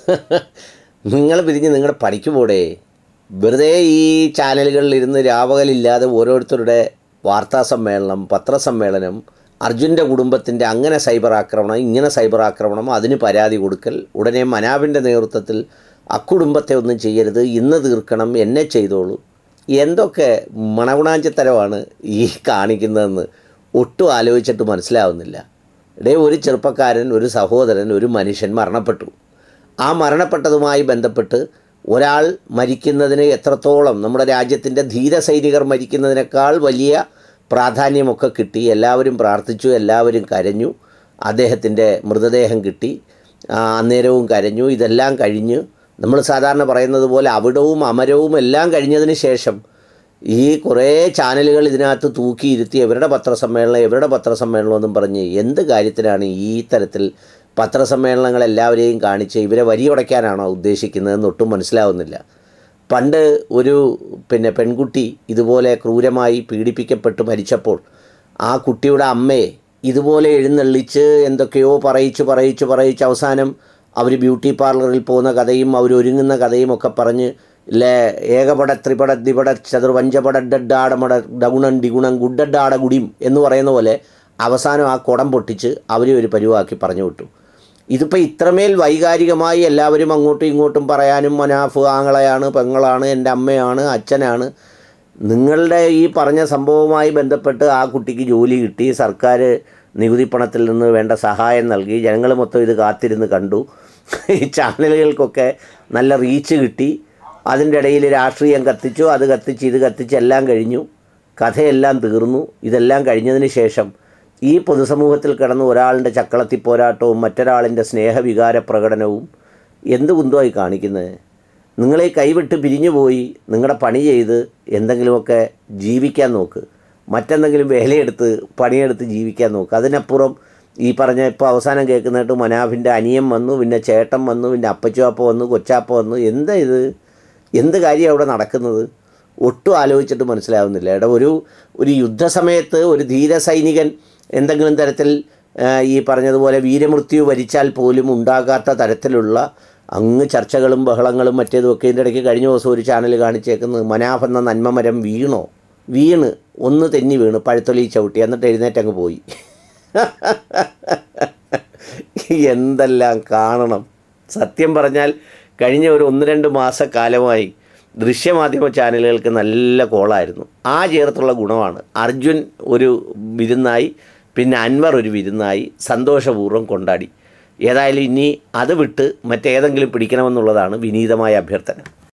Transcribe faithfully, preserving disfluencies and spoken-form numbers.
നിങ്ങൾ പിരിഞ്ഞ് നിങ്ങളുടെ പണിക്ക് പോടേ. വെറുതെ ഈ ചാനലുകളിലിരുന്ന് രാവകലില്ലാതെ ഓരോരുത്തരുടെ വാർത്താ സമ്മേളനം, പത്രസമ്മേളനം, അർജുൻ്റെ കുടുംബത്തിൻ്റെ അങ്ങനെ സൈബർ ആക്രമണം, ഇങ്ങനെ സൈബർ ആക്രമണം, അതിന് പരാതി കൊടുക്കൽ, ഉടനെ മനാബിൻ്റെ നേതൃത്വത്തിൽ അക്കുടുംബത്തെ ഒന്നും ചെയ്യരുത്, ഇന്ന് തീർക്കണം, എന്നെ ചെയ്തോളൂ. എന്തൊക്കെ മണഗുണാഞ്ചത്തരമാണ് ഈ കാണിക്കുന്നതെന്ന് ഒട്ടും ആലോചിച്ചിട്ട് മനസ്സിലാവുന്നില്ല. ഇടേ ഒരു ചെറുപ്പക്കാരൻ, ഒരു സഹോദരൻ, ഒരു മനുഷ്യൻ മരണപ്പെട്ടു. ആ മരണപ്പെട്ടതുമായി ബന്ധപ്പെട്ട് ഒരാൾ മരിക്കുന്നതിന് എത്രത്തോളം നമ്മുടെ രാജ്യത്തിൻ്റെ ധീരസൈനികർ മരിക്കുന്നതിനേക്കാൾ വലിയ പ്രാധാന്യമൊക്കെ കിട്ടി. എല്ലാവരും പ്രാർത്ഥിച്ചു, എല്ലാവരും കരഞ്ഞു. അദ്ദേഹത്തിൻ്റെ മൃതദേഹം കിട്ടി, അന്നേരവും കരഞ്ഞു. ഇതെല്ലാം കഴിഞ്ഞ് നമ്മൾ സാധാരണ പറയുന്നത് പോലെ അവിടവും അമരവും എല്ലാം കഴിഞ്ഞതിന് ശേഷം ഈ കുറേ ചാനലുകൾ ഇതിനകത്ത് തൂക്കിയിരുത്തി ഇവരുടെ പത്രസമ്മേളനം ഇവരുടെ പത്രസമ്മേളനം എന്നും പറഞ്ഞ് എന്ത് കാര്യത്തിനാണ് ഈ തരത്തിൽ പത്രസമ്മേളനങ്ങൾ എല്ലാവരെയും കാണിച്ച് ഇവരെ വരിയുടയ്ക്കാനാണോ ഉദ്ദേശിക്കുന്നതെന്ന് ഒട്ടും മനസ്സിലാവുന്നില്ല. പണ്ട് ഒരു പിന്നെ പെൺകുട്ടി ഇതുപോലെ ക്രൂരമായി പീഡിപ്പിക്കപ്പെട്ട് മരിച്ചപ്പോൾ ആ കുട്ടിയുടെ അമ്മയെ ഇതുപോലെ എഴുന്നള്ളിച്ച് എന്തൊക്കെയോ പറയിച്ച് പറയിച്ച് പറയിച്ച് അവസാനം അവർ ബ്യൂട്ടി പാർലറിൽ പോകുന്ന കഥയും അവരൊരുങ്ങുന്ന കഥയും ഒക്കെ പറഞ്ഞ് ഇല്ലേ ഏകപട ത്രിപട ദ്വിപട ചതുർ പഞ്ചപട ഡഡാടമട ഡഗുണൻ ഡിഗുണം ഗുഡഡാട ഗുഡിയും എന്ന് പറയുന്ന പോലെ അവസാനം ആ കുടം പൊട്ടിച്ച് അവരെ ഒരു പരിവാക്കി പറഞ്ഞു വിട്ടു. ഇതിപ്പോൾ ഇത്രമേൽ വൈകാരികമായി എല്ലാവരും അങ്ങോട്ടും ഇങ്ങോട്ടും പറയാനും മനാഫ് ആങ്ങളയാണ്, പെങ്ങളാണ്, എൻ്റെ അമ്മയാണ്, അച്ഛനാണ്. നിങ്ങളുടെ ഈ പറഞ്ഞ സംഭവവുമായി ബന്ധപ്പെട്ട് ആ കുട്ടിക്ക് ജോലി കിട്ടി, സർക്കാർ നികുതി പണത്തിൽ നിന്ന് വേണ്ട സഹായം നൽകി, ജനങ്ങൾ മൊത്തം ഇത് കാത്തിരുന്ന് കണ്ടു. ഈ ചാനലുകൾക്കൊക്കെ നല്ല റീച്ച് കിട്ടി. അതിൻ്റെ ഇടയിൽ രാഷ്ട്രീയം കത്തിച്ചു, അത് കത്തിച്ച് ഇത് കത്തിച്ച് എല്ലാം കഴിഞ്ഞു, കഥയെല്ലാം തീർന്നു. ഇതെല്ലാം കഴിഞ്ഞതിന് ശേഷം ഈ പൊതുസമൂഹത്തിൽ കിടന്ന് ഒരാളുടെ ചക്കളത്തി പോരാട്ടവും മറ്റൊരാളിൻ്റെ സ്നേഹവികാര പ്രകടനവും എന്ത് കുന്തമായി കാണിക്കുന്നത്? നിങ്ങളെ കൈവിട്ട് പിരിഞ്ഞു പോയി നിങ്ങളുടെ പണി ചെയ്ത് എന്തെങ്കിലുമൊക്കെ ജീവിക്കാൻ നോക്ക്, മറ്റെന്തെങ്കിലും വേലയെടുത്ത് പണിയെടുത്ത് ജീവിക്കാൻ നോക്ക്. അതിനപ്പുറം ഈ പറഞ്ഞ ഇപ്പോൾ അവസാനം കേൾക്കുന്നതായിട്ട് മനാഫിൻ്റെ അനിയൻ വന്നു, പിന്നെ ചേട്ടൻ വന്നു, പിന്നെ അപ്പച്ചുവാപ്പ വന്നു, കൊച്ചാപ്പ വന്നു. എന്താ ഇത്? എന്ത് കാര്യം അവിടെ നടക്കുന്നത്? ഒട്ടും ആലോചിച്ചിട്ട് മനസ്സിലാവുന്നില്ല. എടാ, ഒരു ഒരു യുദ്ധസമയത്ത് ഒരു ധീരസൈനികൻ എന്തെങ്കിലും തരത്തിൽ ഈ പറഞ്ഞതുപോലെ വീരമൃത്യു വരിച്ചാൽ പോലും ഉണ്ടാകാത്ത തരത്തിലുള്ള അങ്ങ് ചർച്ചകളും ബഹളങ്ങളും മറ്റേതുമൊക്കെ ഇതിൻ്റെ ഇടയ്ക്ക് കഴിഞ്ഞ ദിവസം ഒരു ചാനൽ കാണിച്ചേക്കുന്നത് മനാഫ് എന്ന നന്മമരം വീണോ, വീണ് ഒന്ന് തെന്നി വീണ് പഴുത്തൊലി ചവിട്ടി, എന്നിട്ട് എഴുന്നേറ്റങ്ങ് പോയി. എന്തെല്ലാം കാണണം! സത്യം പറഞ്ഞാൽ കഴിഞ്ഞ ഒരു ഒന്ന് രണ്ട് മാസക്കാലമായി ദൃശ്യമാധ്യമ ചാനലുകൾക്ക് നല്ല കോളായിരുന്നു. ആ ചേർത്തുള്ള ഗുണമാണ് അർജുൻ ഒരു വിരുന്നായി, പിന്നെ അൻവർ ഒരു വിരുന്നായി സന്തോഷപൂർവ്വം കൊണ്ടാടി. ഏതായാലും ഇനി അത് വിട്ട് മറ്റേതെങ്കിലും പിടിക്കണമെന്നുള്ളതാണ് വിനീതമായ അഭ്യർത്ഥന.